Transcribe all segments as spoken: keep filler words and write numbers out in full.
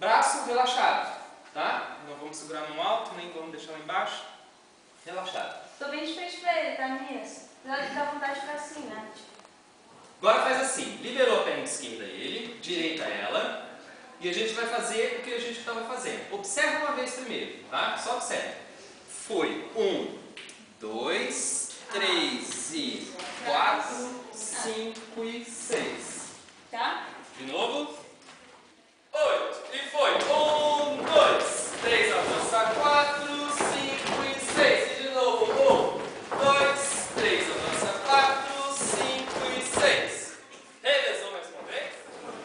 Braço relaxado, tá? Não vamos segurar no alto, nem vamos deixar lá embaixo. Relaxado. Tô bem de frente pra ele, tá, meninas? Dá vontade de ficar assim, né? Agora faz assim, liberou a perna esquerda ele, direita ela, e a gente vai fazer o que a gente estava fazendo. Observa uma vez primeiro, tá? Só observa. Foi um, dois, três e quatro, cinco e seis. Tá? De novo. Oito. E foi. Um, dois, três, avança quatro, cinco e seis. E de novo. Um, dois, três, avança quatro, cinco e seis. Revezou mais uma vez.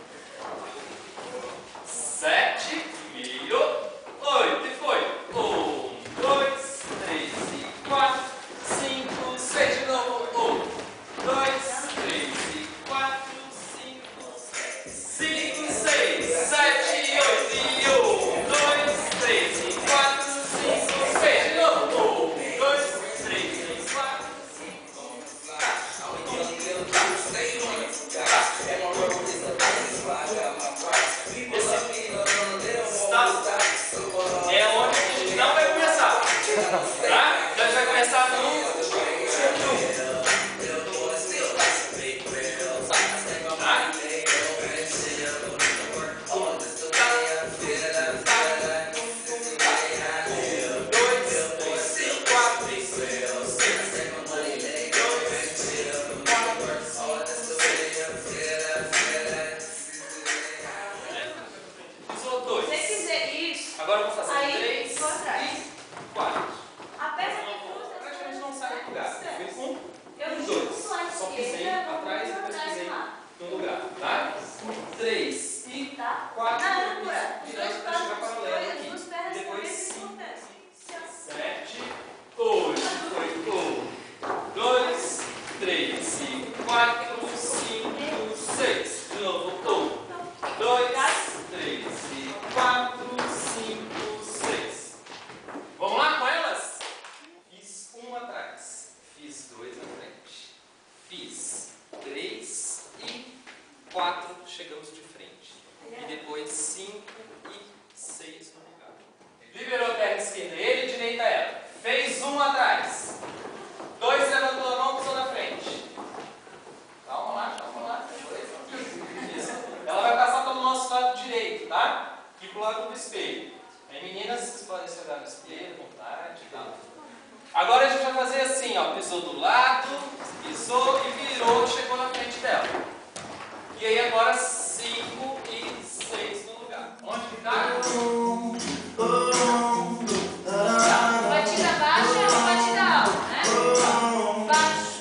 Sete, meio, oito. E foi. Um, dois, três e quatro, cinco, seis. De novo. Um, dois, três e quatro, cinco, seis. Cinco, seis, sete, oito. E um, dois, três e quatro, cinco, seis. De novo. Um, dois, três e quatro, cinco, seis. É onde a gente não vai começar, tá? Então a gente vai começar no Agora eu vou fazer aí, três e quatro. A peça que cruza, praticamente não sai do lugar. Eu fui um, eu dois. Só pisei atrás e depois pisei no lugar, tá? Três e tá? quatro. Na âncora, os Virando dois para chegar passos, paralelo as aqui. duas pernas Depois se cinco, acontece. sete, oito. Foi um, dois, três e quatro, cinco, seis. De novo. Um, dois, três e quatro, cinco, seis. Vamos lá com elas? Fiz um atrás. Fiz dois na frente. Fiz três e quatro. Chegamos de frente. E depois cinco e seis no lugar. Liberou a perna esquerda ele, direita ela. Fez um atrás. Dois, levantou a mão, pisou na frente. Calma lá, calma lá. Isso. Ela vai passar pelo nosso lado direito, tá? Aqui pro lado do espelho. Aí, meninas, vocês podem se olhar no espelho, à vontade e tal. Agora a gente vai fazer assim, ó. Pisou do lado, pisou e virou, chegou na frente dela. E aí agora cinco e seis no lugar. Onde que tá? Batida baixa ou batida alta, né? Baixo,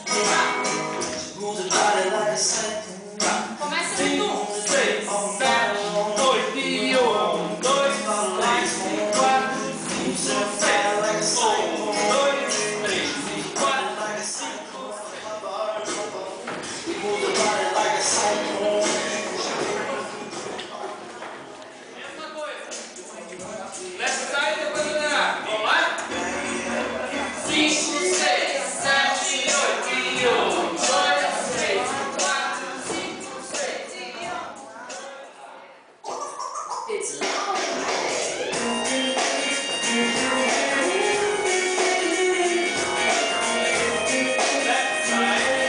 tá. Começa no um. seis, sete, oito e um, dois, três e quatro, cinco, seis. Um, dois, três e quatro, cinco, mesma coisa. Nessa sai e depois liderar. Vamos lá? cinco, seis, sete, oito e um, dois, três, quatro, cinco, seis e um. It's long. Left side.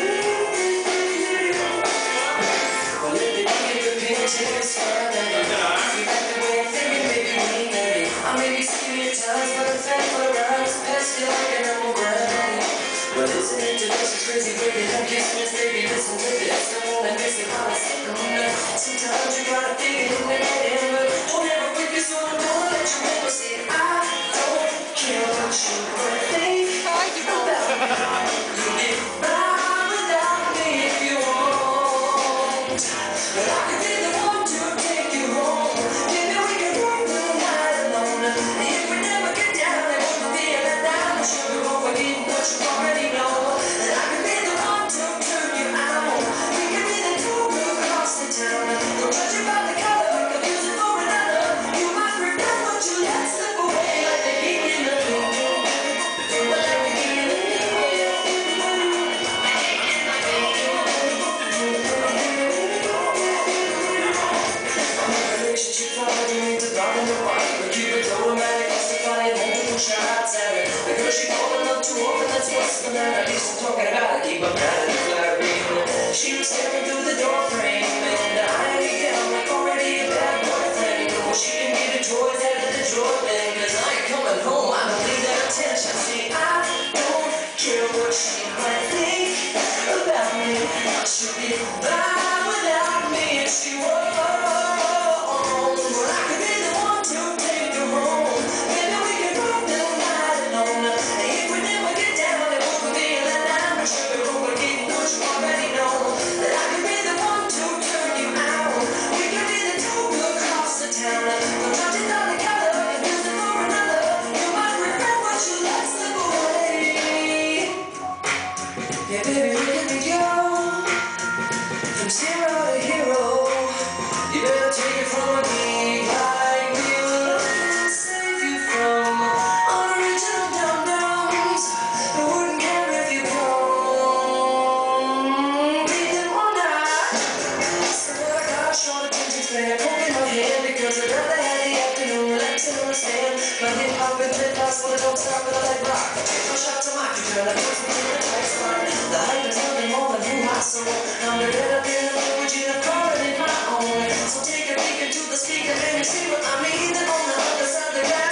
Well, if you don't get the picture, it's fun. And you like the way I think it, maybe wing at it. I may be skipping your times, but the fact for the rhymes past you like an animal ground. Well, it's an introduction, crazy, baby. Don't kiss me, baby. Listen to this. I wanna miss it while I stick on that. Sometimes you gotta figure it in the head, but don't ever break this on the door. Let you never say, I don't care what you think about me. You get by without me if you want. But I could be the one to take you home. Maybe we can work the night alone. If we never get down, it won't be a letdown. But you'll be home forgetting what you already know. That I could be the one to the night I used to talking about it, keep up out of the flirting. She was staring through the door frame, and I am like already a bad boyfriend. Well, she can give the toys out of the drawer then, cause I ain't coming home, I don't need that attention. See, I don't care what she might think about me. I should be fine without me, and she won't. But I could be the one to take her home. Maybe we can rock the night alone. And if we never get down, it won't be a letdown. But sugar, overgiving what you already know. That I could be the one to turn you out. We could be the two across the town. We'll touch it all together and use it for another. You might regret what you let slip away. Yeah, baby, look at me go. From zero to hero. You better take it from a geek like me. Well, I can save you from unoriginal dum-dums that wouldn't care if you come. Beat them all night. So I got a short attention span, holding my hand because I'd rather have the afternoon. Relax and understand. My hip hop and flip flops, but I don't stop when I like rock. Take my shot to my future, like puts me in a tight spot. The hype is nothing more than who I soul. I'm the red up in the language and I'm calling it my own. So take a peek into the speaker and you see what I mean. And on the other side of the ground.